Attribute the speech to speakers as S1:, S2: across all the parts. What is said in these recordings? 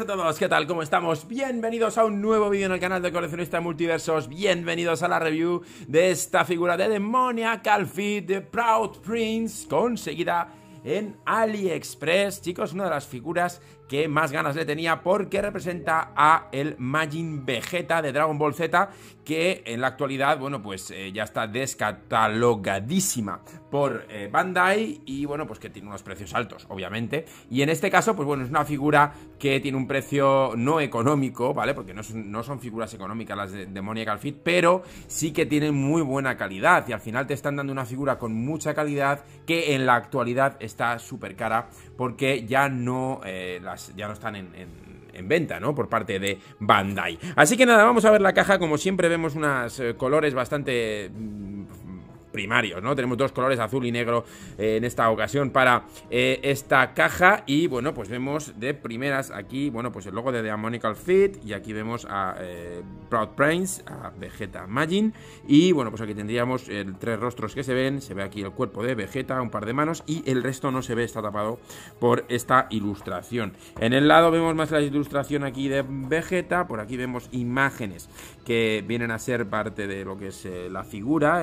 S1: todos, ¿qué tal? ¿Cómo estamos? Bienvenidos a un nuevo vídeo en el canal de Coleccionista de Multiversos. Bienvenidos a la review de esta figura de Demoniacal Fit de Proud Prince, conseguida en AliExpress. Chicos, una de las figuras que más ganas le tenía porque representa a el Majin Vegeta de Dragon Ball Z, que en la actualidad, bueno, pues ya está descatalogadísima por Bandai y, bueno, pues que tiene unos precios altos, obviamente. Y en este caso, pues bueno, es una figura que tiene un precio no económico, ¿vale? Porque no son figuras económicas las de Demoniacal Fit, pero sí que tienen muy buena calidad y al final te están dando una figura con mucha calidad que en la actualidad está súper cara porque ya no están en venta, ¿no? Por parte de Bandai. Así que nada, vamos a ver la caja. Como siempre vemos unos colores bastante primarios, ¿no? Tenemos dos colores, azul y negro, en esta ocasión para esta caja. Y bueno, pues vemos de primeras aquí, bueno, pues el logo de Demoniacal Fit. Y aquí vemos a Proud Prince, a Vegeta Majin. Y bueno, pues aquí tendríamos tres rostros que se ven. Se ve aquí el cuerpo de Vegeta, un par de manos, y el resto no se ve, está tapado por esta ilustración. En el lado vemos más la ilustración aquí de Vegeta. Por aquí vemos imágenes que vienen a ser parte de lo que es la figura.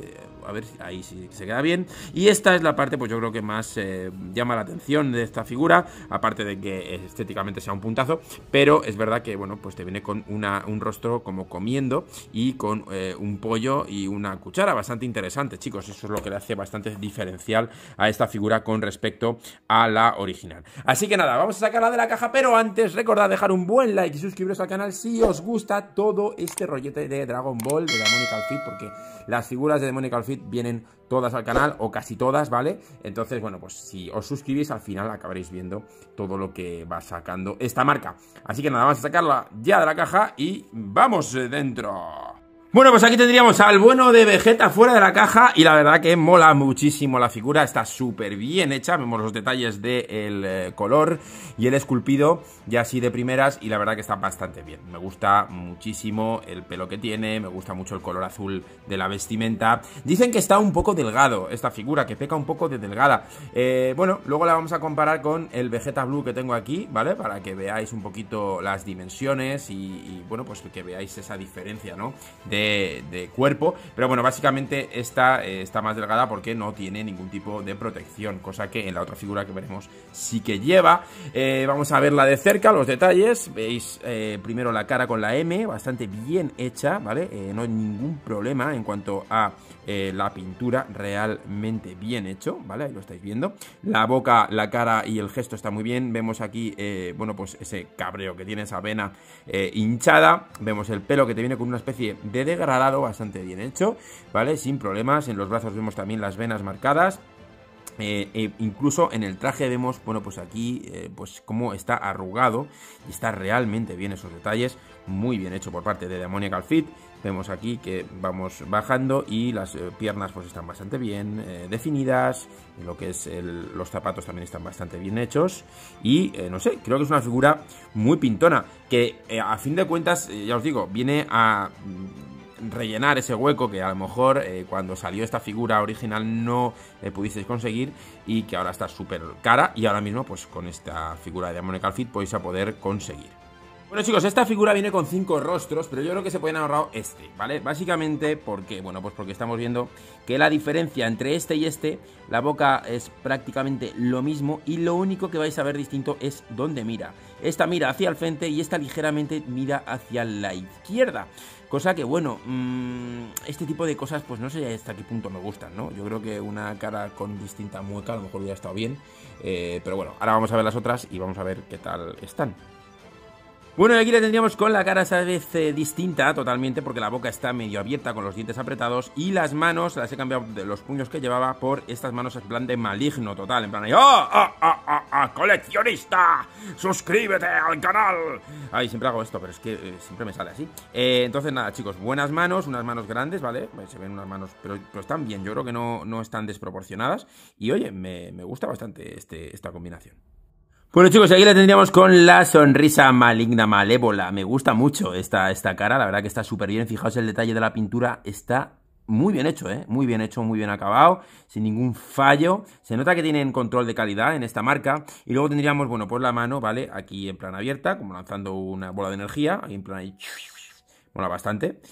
S1: A ver si ahí sí se queda bien. Y esta es la parte, pues yo creo que más llama la atención de esta figura, aparte de que estéticamente sea un puntazo. Pero es verdad que, bueno, pues te viene con un rostro como comiendo y con un pollo y una cuchara, bastante interesante, chicos. Eso es lo que le hace bastante diferencial a esta figura con respecto a la original. Así que nada, vamos a sacarla de la caja, pero antes recordad dejar un buen like y suscribiros al canal si os gusta todo este rollete de Dragon Ball, de Demoniacal Fit, porque las figuras de Demoniacal Fit vienen todas al canal, o casi todas, ¿vale? Entonces, bueno, pues si os suscribís, al final acabaréis viendo todo lo que va sacando esta marca. Así que nada, vamos a sacarla ya de la caja y ¡vamos dentro! Bueno, pues aquí tendríamos al bueno de Vegeta fuera de la caja y la verdad que mola muchísimo la figura, está súper bien hecha, vemos los detalles del color y el esculpido ya así de primeras y la verdad que está bastante bien. Me gusta muchísimo el pelo que tiene, me gusta mucho el color azul de la vestimenta. Dicen que está un poco delgado esta figura, que peca un poco de delgada. Bueno, luego la vamos a comparar con el Vegeta Blue que tengo aquí, ¿vale? Para que veáis un poquito las dimensiones y bueno, pues que veáis esa diferencia, ¿no? De cuerpo, pero bueno, básicamente esta está más delgada porque no tiene ningún tipo de protección, cosa que en la otra figura que veremos sí que lleva. Vamos a verla de cerca, los detalles. Veis primero la cara con la M, bastante bien hecha, ¿vale? No hay ningún problema en cuanto a la pintura, realmente bien hecho, ¿vale? Ahí lo estáis viendo. La boca, la cara y el gesto está muy bien. Vemos aquí, bueno, pues ese cabreo que tiene, esa vena hinchada. Vemos el pelo que te viene con una especie de degradado, bastante bien hecho, ¿vale? Sin problemas. En los brazos vemos también las venas marcadas. Incluso en el traje vemos, bueno, pues aquí pues cómo está arrugado y está realmente bien esos detalles, muy bien hecho por parte de Demoniacal Fit. Vemos aquí que vamos bajando y las piernas pues están bastante bien definidas, lo que es los zapatos también están bastante bien hechos y no sé, creo que es una figura muy pintona que a fin de cuentas, ya os digo, viene a rellenar ese hueco que a lo mejor cuando salió esta figura original no pudisteis conseguir y que ahora está súper cara y ahora mismo pues con esta figura de Demoniacal Fit podéis poder conseguir. Bueno, chicos, esta figura viene con 5 rostros, pero yo creo que se pueden ahorrar este, ¿vale? Básicamente, ¿por qué? Bueno, pues porque estamos viendo que la diferencia entre este y este, la boca es prácticamente lo mismo y lo único que vais a ver distinto es dónde mira. Esta mira hacia el frente y esta ligeramente mira hacia la izquierda. Cosa que, bueno, este tipo de cosas, pues no sé hasta qué punto me gustan, ¿no? Yo creo que una cara con distinta mueca a lo mejor hubiera estado bien. Pero bueno, ahora vamos a ver las otras y vamos a ver qué tal están. Bueno, y aquí le tendríamos con la cara esa vez distinta totalmente porque la boca está medio abierta con los dientes apretados y las manos las he cambiado de los puños que llevaba por estas manos en plan de maligno total, en plan ahí, ¡coleccionista! ¡Suscríbete al canal! Ay, siempre hago esto, pero es que siempre me sale así. Entonces nada, chicos, buenas manos, unas manos grandes, ¿vale? Se ven unas manos, pero están bien, yo creo que no están desproporcionadas y oye, me gusta bastante esta combinación. Bueno, chicos, aquí la tendríamos con la sonrisa maligna, malévola. Me gusta mucho esta cara, la verdad que está súper bien. Fijaos el detalle de la pintura, está muy bien hecho, muy bien hecho, muy bien acabado, sin ningún fallo. Se nota que tienen control de calidad en esta marca. Y luego tendríamos, bueno, pues la mano, ¿vale? Aquí en plan abierta, como lanzando una bola de energía, ahí en plan ahí, mola bastante.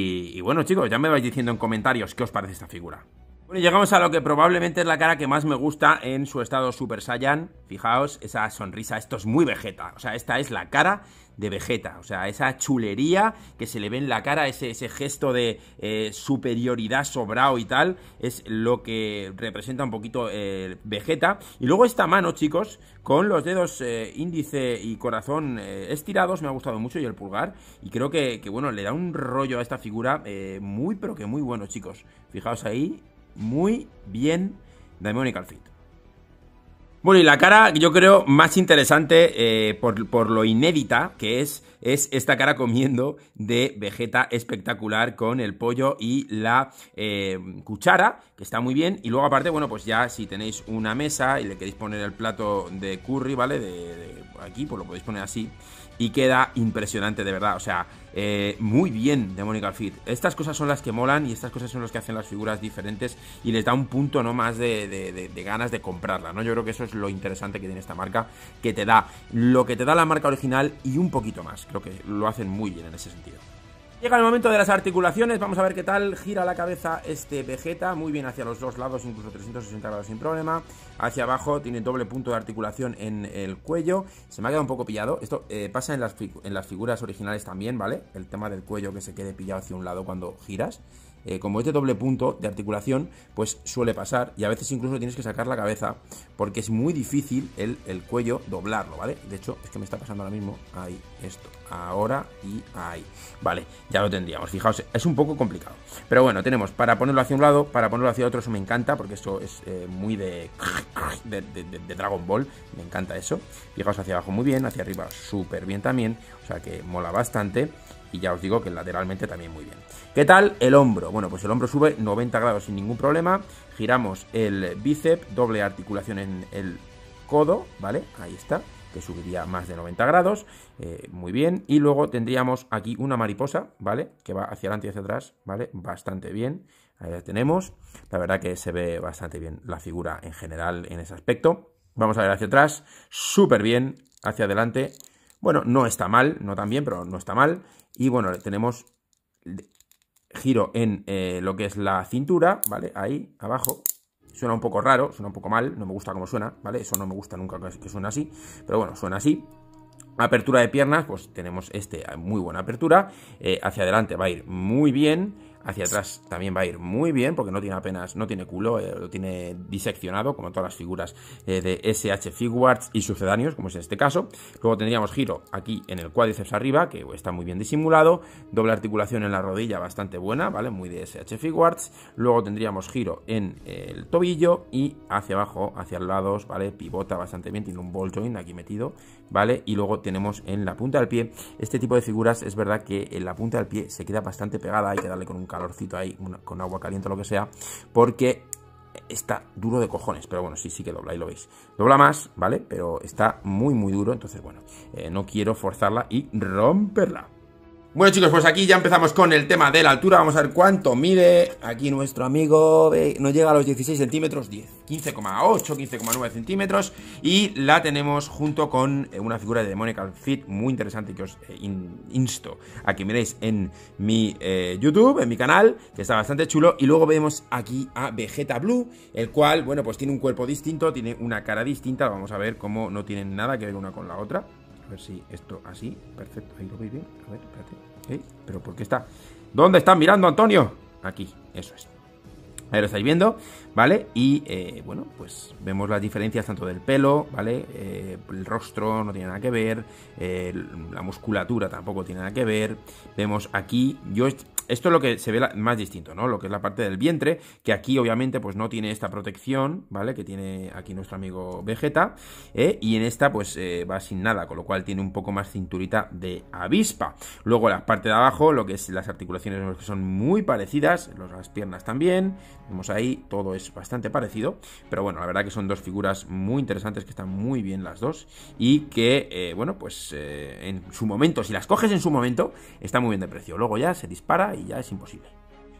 S1: Y bueno, chicos, ya me vais diciendo en comentarios qué os parece esta figura. Bueno, llegamos a lo que probablemente es la cara que más me gusta en su estado Super Saiyan. Fijaos, esa sonrisa, esto es muy Vegeta. O sea, esta es la cara de Vegeta. O sea, esa chulería que se le ve en la cara, ese gesto de superioridad sobrado y tal, es lo que representa un poquito Vegeta. Y luego esta mano, chicos, con los dedos índice y corazón estirados, me ha gustado mucho, y el pulgar. Y creo que bueno, le da un rollo a esta figura muy, pero que muy bueno, chicos. Fijaos ahí. Muy bien Demonical Fit. Bueno, y la cara yo creo más interesante por lo inédita que es esta cara comiendo de Vegeta espectacular con el pollo y la cuchara, que está muy bien. Y luego aparte, bueno, pues ya si tenéis una mesa y le queréis poner el plato de curry, ¿vale? De aquí, pues lo podéis poner así. Y queda impresionante, de verdad. O sea, muy bien Demonical Fit. Estas cosas son las que molan y estas cosas son las que hacen las figuras diferentes y les da un punto, ¿no?, más de ganas de comprarla, ¿no? Yo creo que eso es lo interesante que tiene esta marca, que te da lo que te da la marca original y un poquito más. Creo que lo hacen muy bien en ese sentido. Llega el momento de las articulaciones, vamos a ver qué tal gira la cabeza este Vegeta, muy bien hacia los dos lados, incluso 360 grados sin problema. Hacia abajo tiene doble punto de articulación en el cuello, se me ha quedado un poco pillado, esto pasa en las figuras originales también, ¿vale? El tema del cuello que se quede pillado hacia un lado cuando giras. Como es de doble punto de articulación, pues suele pasar y a veces incluso tienes que sacar la cabeza porque es muy difícil el cuello doblarlo, ¿vale? De hecho, es que me está pasando ahora mismo, ahí, esto, ahora y ahí. Vale, ya lo tendríamos, fijaos, es un poco complicado. Pero bueno, tenemos para ponerlo hacia un lado, para ponerlo hacia otro, eso me encanta porque eso es muy de Dragon Ball, me encanta eso. Fijaos hacia abajo muy bien, hacia arriba súper bien también, o sea que mola bastante. Y ya os digo que lateralmente también muy bien. ¿Qué tal el hombro? Bueno, pues el hombro sube 90 grados sin ningún problema. Giramos el bíceps, doble articulación en el codo, ¿vale? Ahí está, que subiría más de 90 grados. Muy bien. Y luego tendríamos aquí una mariposa, ¿vale? Que va hacia adelante y hacia atrás, ¿vale? Bastante bien. Ahí la tenemos. La verdad que se ve bastante bien la figura en general en ese aspecto. Vamos a ver hacia atrás. Súper bien. Hacia adelante. Bueno, no está mal, no tan bien, pero no está mal. Y bueno, tenemos giro en lo que es la cintura, ¿vale? Ahí, abajo. Suena un poco raro, suena un poco mal, no me gusta cómo suena, ¿vale? Eso no me gusta nunca que suene así, pero bueno, suena así. Apertura de piernas, pues tenemos muy buena apertura. Hacia adelante va a ir muy bien. Hacia atrás también va a ir muy bien, porque no tiene culo, lo tiene diseccionado, como todas las figuras de SH Figuarts y sucedáneos, como es en este caso. Luego tendríamos giro aquí en el cuádriceps arriba, que está muy bien disimulado. Doble articulación en la rodilla, bastante buena, ¿vale? Muy de SH Figuarts. Luego tendríamos giro en el tobillo y hacia abajo, hacia los lados, ¿vale? Pivota bastante bien, tiene un ball joint aquí metido, ¿vale? Y luego tenemos en la punta del pie, este tipo de figuras es verdad que en la punta del pie se queda bastante pegada, hay que darle con un calorcito ahí, con agua caliente o lo que sea, porque está duro de cojones, pero bueno, sí que dobla, ahí lo veis. Dobla más, ¿vale? Pero está muy duro, entonces bueno, no quiero forzarla y romperla. Bueno, chicos, pues aquí ya empezamos con el tema de la altura. Vamos a ver cuánto mide aquí nuestro amigo. No llega a los 16 centímetros, 15,8, 15,9 centímetros. Y la tenemos junto con una figura de Demonical Fit muy interesante que os insto a que miréis en mi YouTube, en mi canal, que está bastante chulo. Y luego vemos aquí a Vegeta Blue, el cual, bueno, pues tiene un cuerpo distinto, tiene una cara distinta. Vamos a ver cómo no tienen nada que ver una con la otra. A ver si esto así, perfecto, ahí lo veis bien. A ver, espérate. ¿Pero por qué está? ¿Dónde están mirando, Antonio? Aquí, eso es. Ahí lo estáis viendo, ¿vale? Y, bueno, pues vemos las diferencias tanto del pelo, ¿vale? El rostro no tiene nada que ver, la musculatura tampoco tiene nada que ver. Vemos aquí, esto es lo que se ve más distinto, ¿no? Lo que es la parte del vientre, que aquí obviamente pues no tiene esta protección, ¿vale? Que tiene aquí nuestro amigo Vegeta, y en esta pues va sin nada, con lo cual tiene un poco más cinturita de avispa. Luego la parte de abajo, lo que es las articulaciones que son muy parecidas, las piernas también, vemos ahí, todo es bastante parecido, pero bueno, la verdad que son dos figuras muy interesantes, que están muy bien las dos, y que, bueno, pues en su momento, si las coges en su momento, está muy bien de precio, luego ya se dispara y ya es imposible.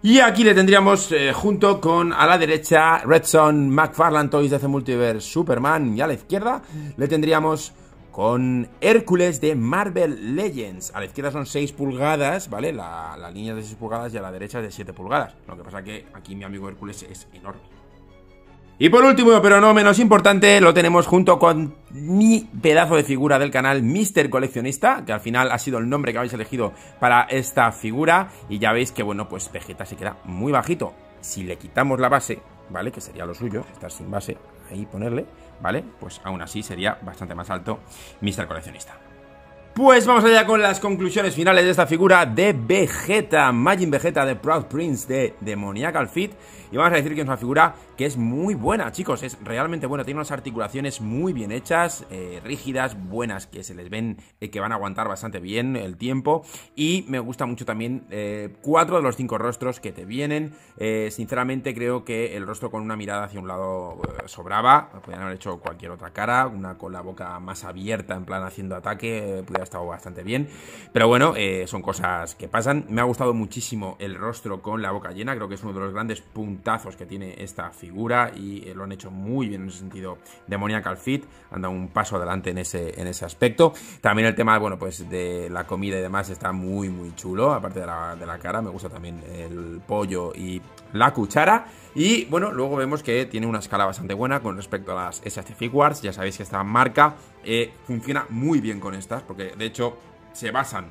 S1: Y aquí le tendríamos junto con a la derecha Red Son McFarlane Toys de DC Multiverse Superman, y a la izquierda le tendríamos con Hércules de Marvel Legends. A la izquierda son 6 pulgadas, ¿vale? La línea es de 6 pulgadas y a la derecha es de 7 pulgadas. Lo que pasa que aquí mi amigo Hércules es enorme. Y por último, pero no menos importante, lo tenemos junto con mi pedazo de figura del canal, Mr. Coleccionista, que al final ha sido el nombre que habéis elegido para esta figura. Y ya veis que, bueno, pues Vegeta se queda muy bajito. Si le quitamos la base, ¿vale? Que sería lo suyo, estar sin base, ahí ponerle, ¿vale? Pues aún así sería bastante más alto Mr. Coleccionista. Pues vamos allá con las conclusiones finales de esta figura de Vegeta, Majin Vegeta de Proud Prince de Demoniacal Fit. Y vamos a decir que es una figura que es muy buena, chicos, es realmente buena. Tiene unas articulaciones muy bien hechas, rígidas, buenas, que se les ven que van a aguantar bastante bien el tiempo. Y me gusta mucho también 4 de los 5 rostros que te vienen. Sinceramente creo que el rostro con una mirada hacia un lado sobraba. Podrían haber hecho cualquier otra cara, una con la boca más abierta en plan haciendo ataque, pudiera haber estado bastante bien. Pero bueno, son cosas que pasan. Me ha gustado muchísimo el rostro con la boca llena, creo que es uno de los grandes puntazos que tiene esta figura y lo han hecho muy bien en ese sentido. Demoniacal Fit han dado un paso adelante en ese aspecto. También el tema, bueno, pues de la comida y demás está muy chulo, aparte de la cara. Me gusta también el pollo y la cuchara. Y bueno, luego vemos que tiene una escala bastante buena con respecto a las SH Figuarts. Ya sabéis que esta marca funciona muy bien con estas, porque de hecho se basan,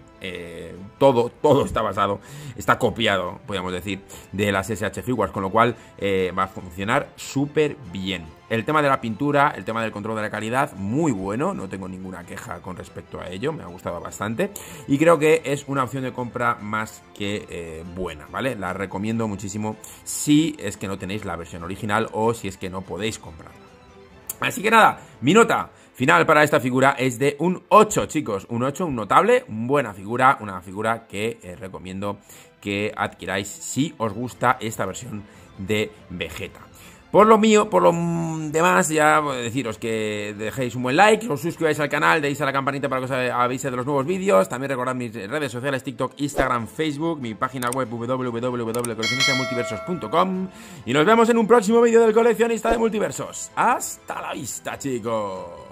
S1: todo está basado, está copiado, podríamos decir, de las SH Figuarts, con lo cual va a funcionar súper bien. El tema de la pintura, el tema del control de la calidad, muy bueno, no tengo ninguna queja con respecto a ello, me ha gustado bastante y creo que es una opción de compra más que buena, ¿vale? La recomiendo muchísimo si es que no tenéis la versión original o si es que no podéis comprarla. Así que nada, mi nota final para esta figura es de un 8, chicos. Un 8, un notable, buena figura. Una figura que recomiendo que adquiráis si os gusta esta versión de Vegeta. Por lo mío, por lo demás, ya deciros que dejéis un buen like, os suscribáis al canal, deis a la campanita para que os avise de los nuevos vídeos. También recordad mis redes sociales, TikTok, Instagram, Facebook, mi página web www.coleccionistamultiversos.com. Y nos vemos en un próximo vídeo del Coleccionista de Multiversos. ¡Hasta la vista, chicos!